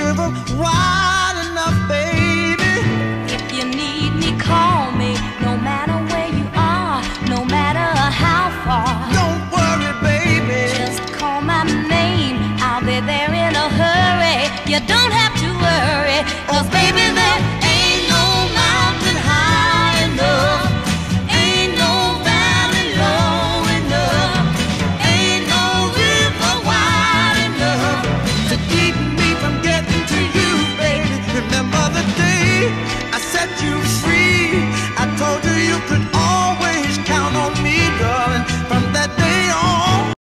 river wide enough, baby. If you need me, call me. No matter where you are, no matter how far. Don't worry, baby. Just call my name, I'll be there in a hurry. You don't have to worry, 'cause baby, there